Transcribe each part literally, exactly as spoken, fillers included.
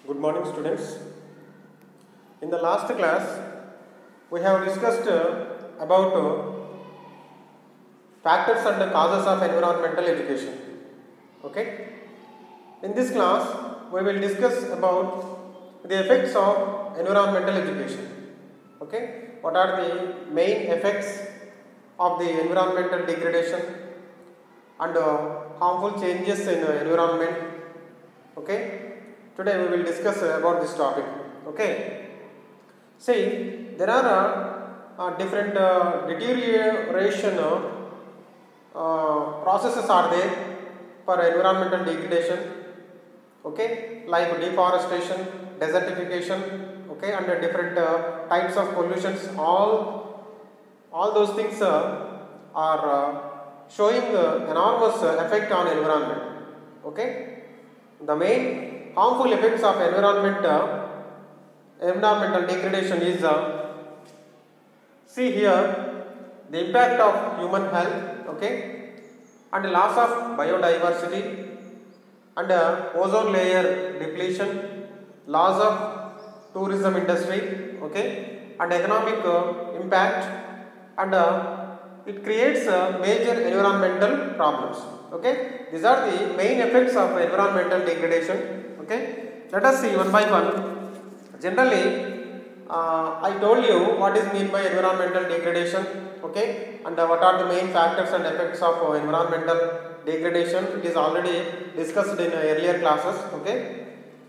Good morning, students. In the last class, we have discussed uh, about uh, factors and causes of environmental education. Okay. In this class, we will discuss about the effects of environmental education. Okay. What are the main effects of the environmental degradation and uh, harmful changes in uh, environment? Okay. Today we will discuss uh, about this topic. Okay. See, there are uh, uh, different uh, deterioration uh, uh, processes are there for environmental degradation. Okay, like deforestation, desertification. Okay, and uh, different uh, types of pollutions. All, all those things uh, are uh, showing uh, enormous uh, effect on environment. Okay, the main harmful effects of environment. Uh, environmental degradation is uh, see here the impact of human health, okay, and loss of biodiversity and uh, ozone layer depletion, loss of tourism industry, okay, and economic uh, impact, and uh, it creates uh, major environmental problems. Okay, these are the main effects of environmental degradation. Okay, let us see one by one. Generally, uh, I told you what is meant by environmental degradation, okay, and uh, what are the main factors and effects of uh, environmental degradation. It is already discussed in uh, earlier classes, okay.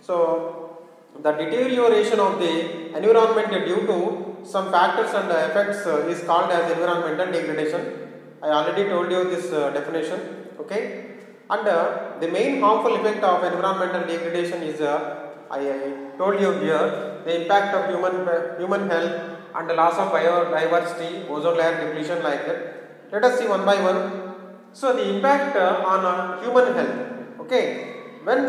So, the deterioration of the environment due to some factors and uh, effects uh, is called as environmental degradation. I already told you this uh, definition, okay, and uh, the main harmful effect of environmental degradation is uh, I, I told you here the impact of human uh, human health and the loss of biodiversity, ozone layer depletion, like that. Let us see one by one. So the impact uh, on uh, human health. Okay, when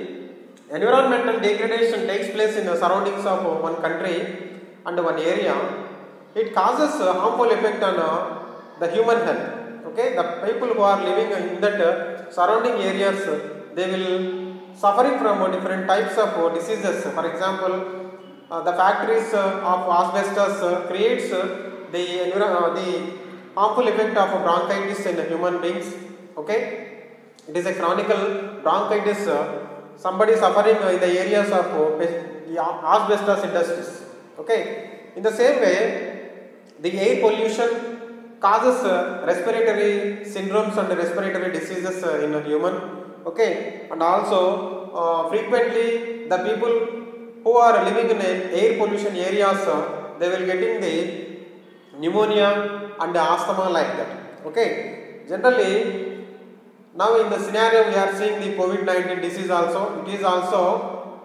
the environmental degradation takes place in the surroundings of uh, one country and one area, it causes a harmful effect on uh, the human health. Okay, the people who are living in that uh, surrounding areas, uh, they will suffering from uh, different types of uh, diseases. For example, uh, the factories uh, of asbestos uh, creates uh, the, uh, the harmful effect of bronchitis in human beings. Okay, it is a chronic bronchitis. Uh, somebody suffering uh, in the areas of uh, the asbestos industries. Okay, in the same way, the air pollution causes uh, respiratory syndromes and respiratory diseases uh, in a human. Okay, and also uh, frequently the people who are living in air pollution areas, uh, they will getting the pneumonia and asthma, like that. Okay, generally now in the scenario we are seeing the COVID nineteen disease also. It is also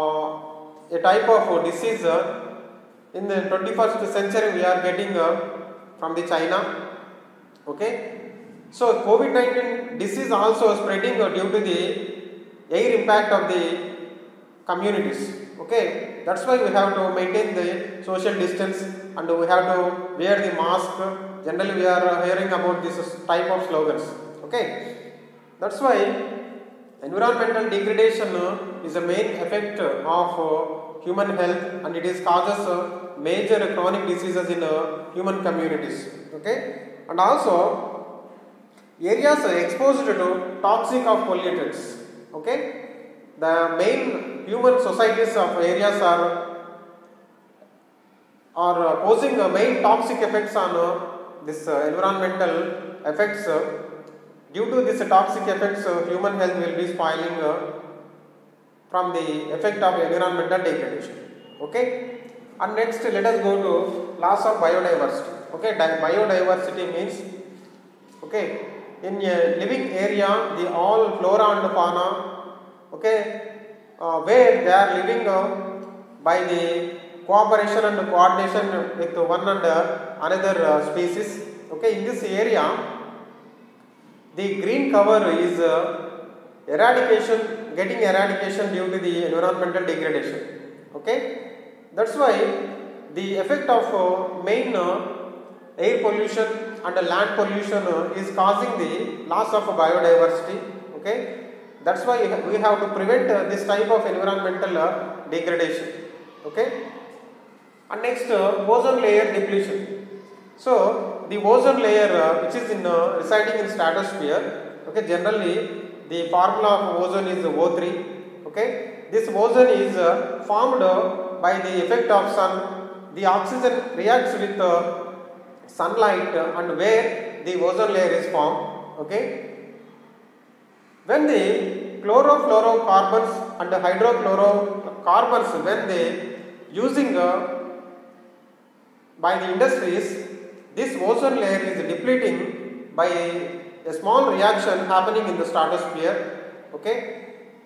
uh, a type of disease uh, in the twenty-first century we are getting uh, from the China. Okay. So, COVID nineteen disease also spreading uh, due to the air impact of the communities. Okay, that's why we have to maintain the social distance and we have to wear the mask. Generally, we are uh, hearing about this type of slogans. Okay, that's why environmental degradation uh, is a main effect of uh, human health and it is causes uh, major chronic diseases in uh, human communities. Okay, and also areas are exposed to toxic of pollutants. Okay, the main human societies of areas are are posing uh, main toxic effects on uh, this uh, environmental effects. Uh, due to this uh, toxic effects, uh, human health will be spoiling uh, from the effect of environmental degradation. Okay, and next let us go to loss of biodiversity. Okay, biodiversity means, okay, in a living area, the all flora and fauna, okay, uh, where they are living uh, by the cooperation and coordination with one and uh, another uh, species. Okay, in this area, the green cover is uh, eradication, getting eradication due to the environmental degradation. Okay, that's why the effect of uh, main uh, air pollution and land pollution uh, is causing the loss of biodiversity. Okay, That's why we have to prevent uh, this type of environmental uh, degradation. Okay. And next, uh, ozone layer depletion. So the ozone layer uh, which is in uh, residing in stratosphere. Okay. Generally, the formula of ozone is O three. Okay. This ozone is uh, formed uh, by the effect of sun. The oxygen reacts with uh, sunlight uh, and where the ozone layer is formed. Okay. When the chlorofluorocarbons and hydrochlorocarbons, when they using uh, by the industries, this ozone layer is depleting by a small reaction happening in the stratosphere. Okay.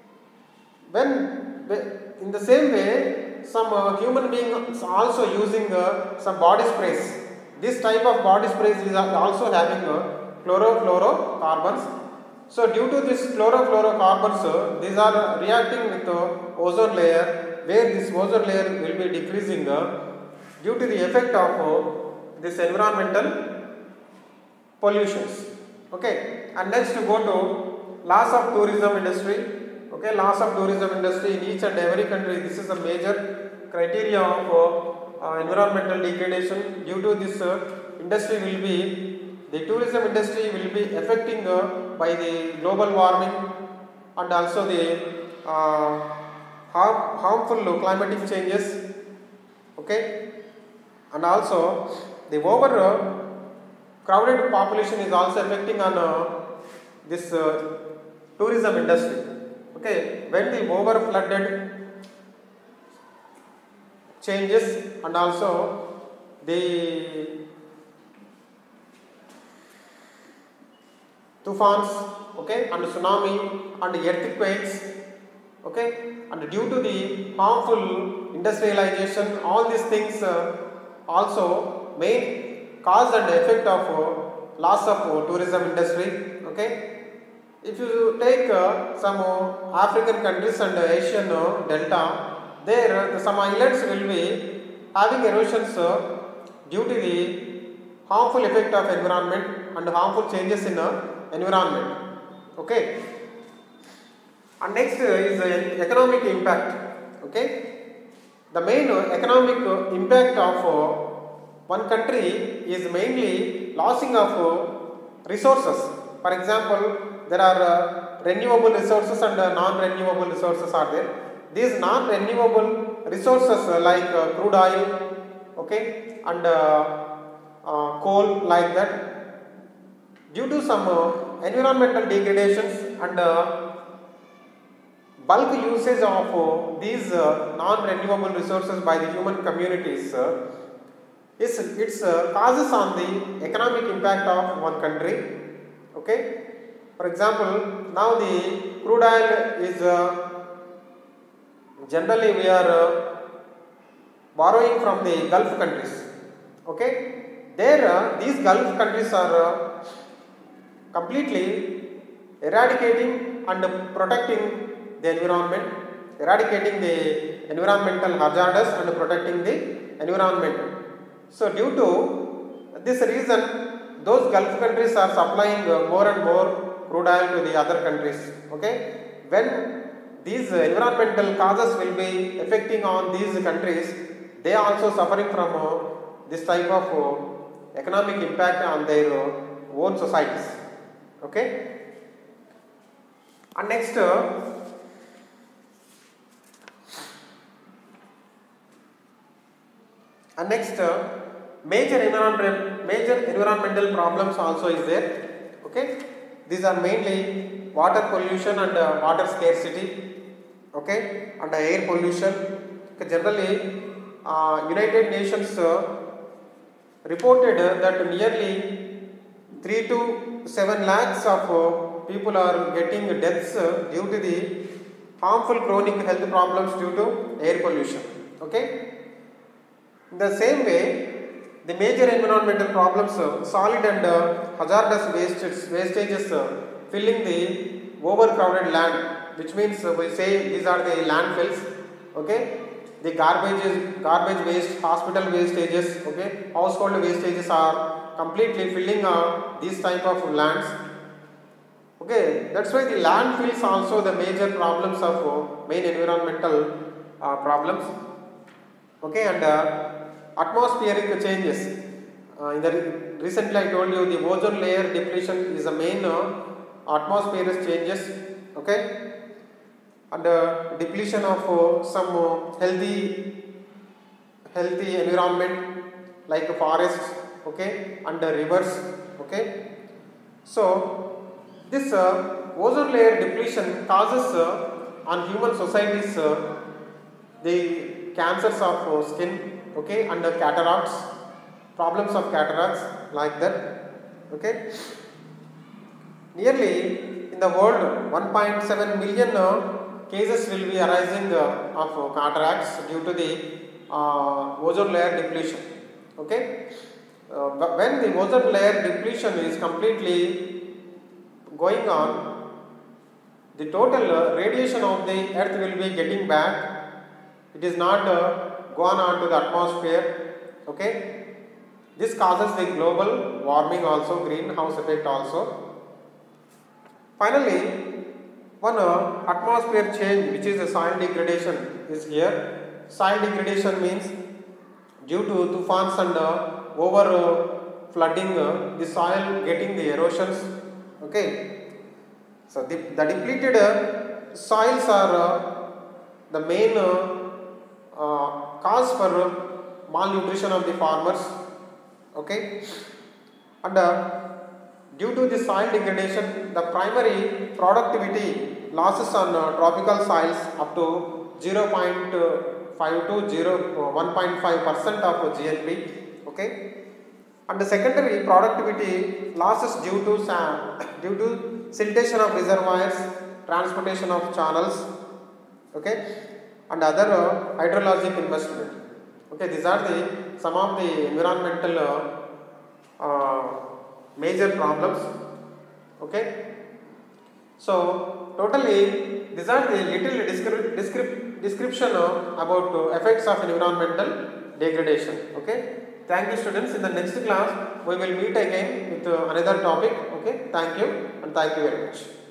When in the same way, some uh, human beings also using uh, some body sprays. This type of body sprays is also having uh, chlorofluorocarbons. So due to this chlorofluorocarbons, uh, these are reacting with the uh, ozone layer, where this ozone layer will be decreasing uh, due to the effect of uh, this environmental pollutions. Okay. And next, go to loss of tourism industry. Okay, loss of tourism industry in each and every country. This is a major criteria of uh, uh, environmental degradation. Due to this, uh, industry will be the tourism industry will be affecting uh, by the global warming and also the uh, harm, harmful climatic changes. Okay, and also the over uh, crowded population is also affecting on uh, this uh, tourism industry. Okay, when the over flooded changes and also the tufans, okay, and tsunami and earthquakes, okay, and due to the harmful industrialization, all these things uh, also may cause and effect of uh, loss of uh, tourism industry. Okay. If you take uh, some uh, African countries and uh, Asian uh, delta, there uh, some islands will be having erosions uh, due to the harmful effect of environment and harmful changes in uh, environment. Okay. And next uh, is uh, economic impact. Okay. The main uh, economic uh, impact of uh, one country is mainly losing of uh, resources. For example, there are uh, renewable resources and uh, non-renewable resources are there. These non-renewable resources uh, like uh, crude oil, okay, and uh, uh, coal like that, due to some uh, environmental degradations and uh, bulk usage of uh, these uh, non-renewable resources by the human communities, uh, is its uh, causes on the economic impact of one country. Okay. For example, now the crude oil is uh, generally we are uh, borrowing from the Gulf countries. Okay, there uh, these Gulf countries are uh, completely eradicating and protecting the environment, eradicating the environmental hazards and protecting the environment. So due to this reason, those Gulf countries are supplying uh, more and more crude oil to the other countries. Okay, when these uh, environmental causes will be affecting on these countries, they are also suffering from uh, this type of uh, economic impact on their uh, own societies. Okay, and next uh, and next uh, major environmental major environmental problems also is there. Okay. These are mainly water pollution and uh, water scarcity, okay, and uh, air pollution. Okay, generally, uh, United Nations uh, reported uh, that nearly three to seven lakhs of uh, people are getting deaths uh, due to the harmful chronic health problems due to air pollution. Okay. In the same way, the major environmental problems, uh, solid and uh, hazardous wastes, wastages uh, filling the overcrowded land, which means uh, we say these are the landfills. Okay, the garbage is garbage waste, hospital wastages, okay, household wastages are completely filling uh, these type of lands. Okay, that's why the landfills also the major problems of uh, main environmental uh, problems. Okay, and uh, atmospheric changes. Uh, in the re recently I told you the ozone layer depletion is the main uh, atmospheric changes. Okay, and uh, depletion of uh, some uh, healthy healthy environment like forests. Okay, and uh, rivers. Okay, so this uh, ozone layer depletion causes uh, on human societies uh, the cancers of uh, skin, okay, and uh, cataracts, problems of cataracts like that. Okay, nearly in the world one point seven million uh, cases will be arising uh, of uh, cataracts due to the uh, ozone layer depletion. Okay, uh, but when the ozone layer depletion is completely going on, the total uh, radiation of the earth will be getting back. It is not uh, gone on to the atmosphere. Okay, this causes the global warming also, greenhouse effect also. Finally, one uh, atmosphere change, which is the soil degradation, is here. Soil degradation means due to tufans and uh, over uh, flooding, uh, the soil getting the erosions. Okay, so the, the depleted uh, soils are uh, the main uh, uh, cause for uh, malnutrition of the farmers. Okay, and uh, due to the soil degradation, the primary productivity losses on uh, tropical soils up to zero point five to one point five percent of G N P. Okay, and the secondary productivity losses due to sand, due to siltation of reservoirs, transportation of channels, okay, and other uh, hydrologic investment. Okay, these are the some of the environmental uh, uh, major problems. Okay, so totally these are the little descri descrip description uh, about uh, effects of environmental degradation. Okay, thank you students. In the next class we will meet again with uh, another topic. Okay, thank you and thank you very much.